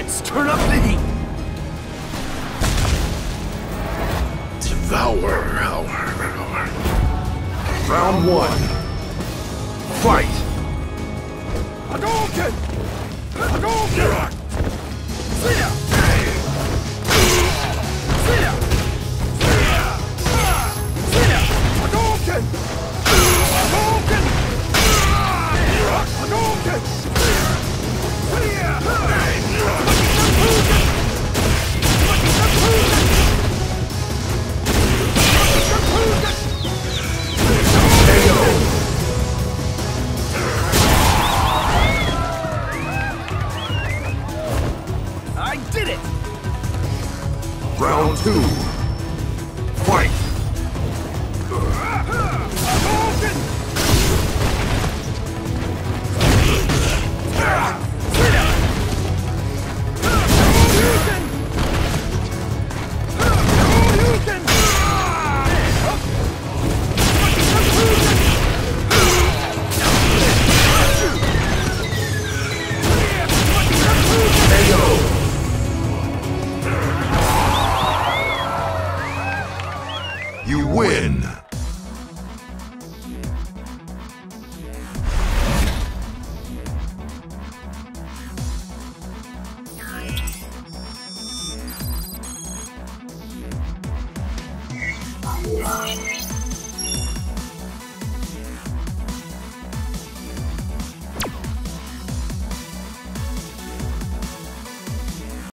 Let's turn up the heat. Devour. Round one. Fight. Hadouken! Hadouken! See ya! See ya! See ya! Hadouken! Hadouken! Hadouken! See ya! I did it! Round two. Fight. Hadouken! You win. Yeah.